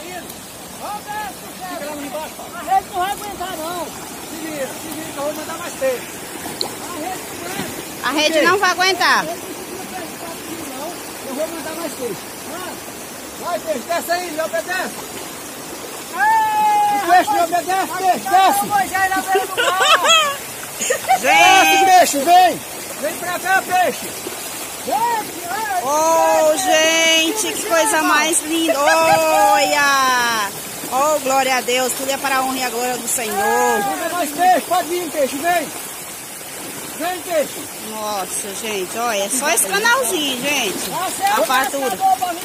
indo. Fica lá embaixo, Paulo. A rede não vai aguentar, não. Se vira, que eu vou mandar mais peixe. A rede não vai aguentar. Eu vou mandar mais peixe. Vai, peixe, desce aí, me obedece. O peixe me obedece, peixe, desce. Desce, peixe, vem. Vem pra cá, peixe. Oh, gente, que coisa mais linda. Olha. Oh, glória a Deus. Tudo é para a honra e a glória do Senhor. Manda mais peixe, pode vir, peixe, vem. Vem, peixe. Nossa, gente, olha, é só esse canalzinho, gente. A fartura.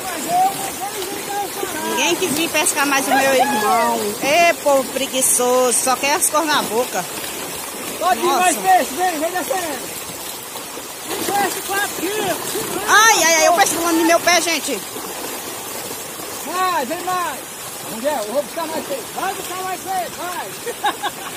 Ninguém quis vir pescar mais o meu irmão. Ê, povo preguiçoso, só quer as cor na boca. Pode vir mais peixe, vem descendo. Peixe 4 quilos. Ai, ai, ai, o peixe pulando no meu pé, gente. Vai, vem mais. Miguel, eu vou buscar mais peixe. Vai buscar mais peixe, vai.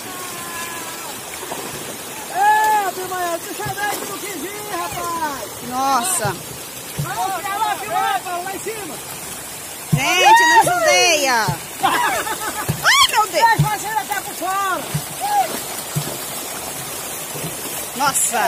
Filma, deixa eu ver que tu quis ir, rapaz! Nossa! Lá em cima! Gente, não judeia! Ai, meu Deus! Deixa você até por fora! Nossa!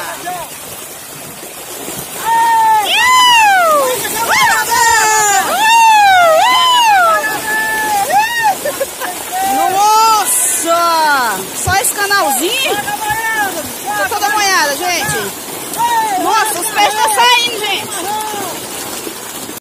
Nossa! Só esse canalzinho? Tô toda molhada, gente. Nossa, os peixes estão saindo, gente.